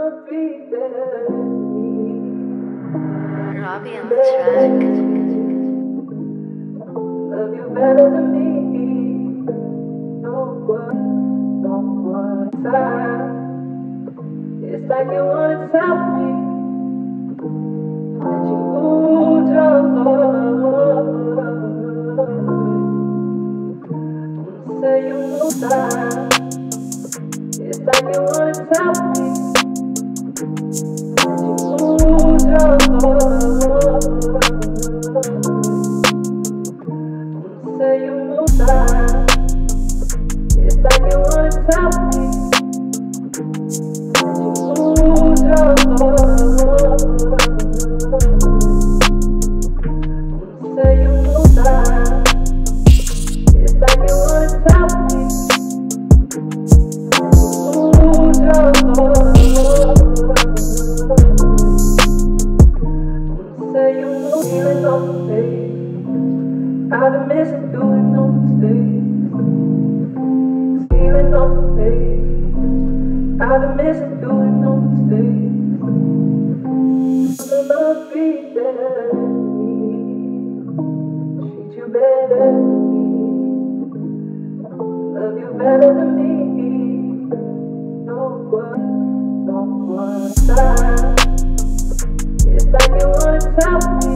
Robbie on the track. Love you better than me. No one time. It's like you wanna tell me that you moved on. Say you moved on. It's like you wanna tell me that you moved on. Say you moved on. It's like you wanna tell me that you moved on. Say you moved on. It's like you wanna tell me that you moved on. Say you moved feeling on the face. I've been missing doing no mistakes. Feeling on the face. I've been missing doing no mistakes. Love be better than me. Treat you better than me. Love you better than me. No one time. It's like you wanna tell me